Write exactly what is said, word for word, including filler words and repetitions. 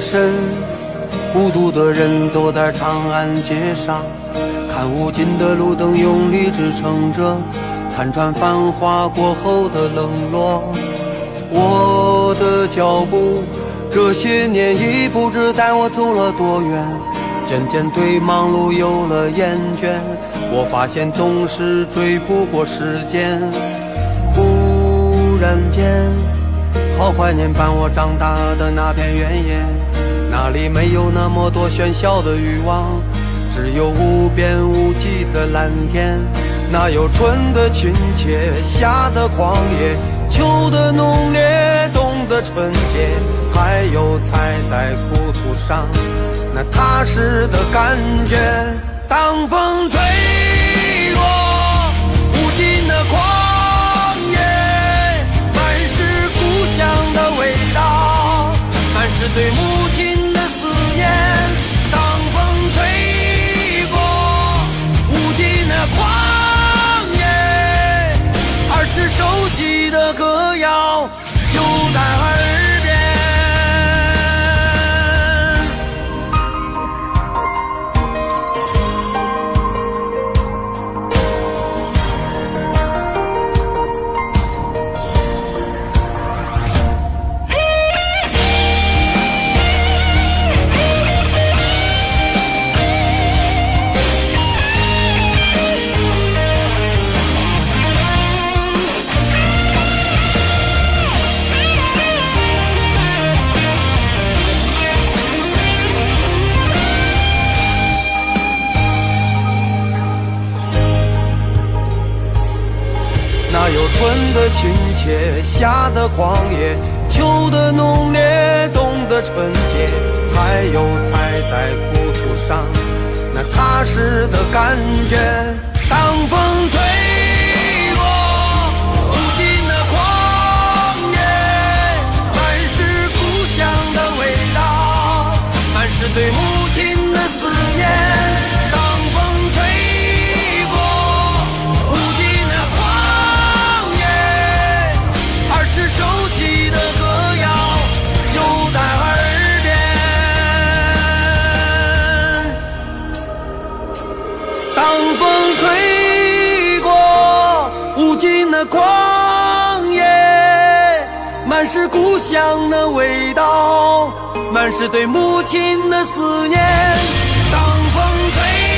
深，孤独的人走在长安街上，看无尽的路灯用力支撑着残喘繁华过后的冷落。我的脚步这些年已不知带我走了多远，渐渐对忙碌有了厌倦，我发现总是追不过时间。忽然间好怀念伴我长大的那片原野，那里没有那么多喧嚣的欲望，只有无边无际的蓝天。那有春的亲切，夏的狂野，秋的浓烈，冬的纯洁，还有踩在故土上那踏实的感觉。当风吹过无尽的旷野，满是故乡的味道，满是对母亲的思念。当风吹过无尽的旷野，儿时熟悉的歌谣犹在耳边。那有春的亲切，夏的狂野，秋的浓烈，冬的纯洁，还有踩在故土上那踏实的感觉。当风吹过无尽的旷野，满是故乡的味道，满是对母亲的思念。熟悉的歌谣犹在耳边。当风吹过无尽的旷野，满是故乡的味道，满是对母亲的思念。当风吹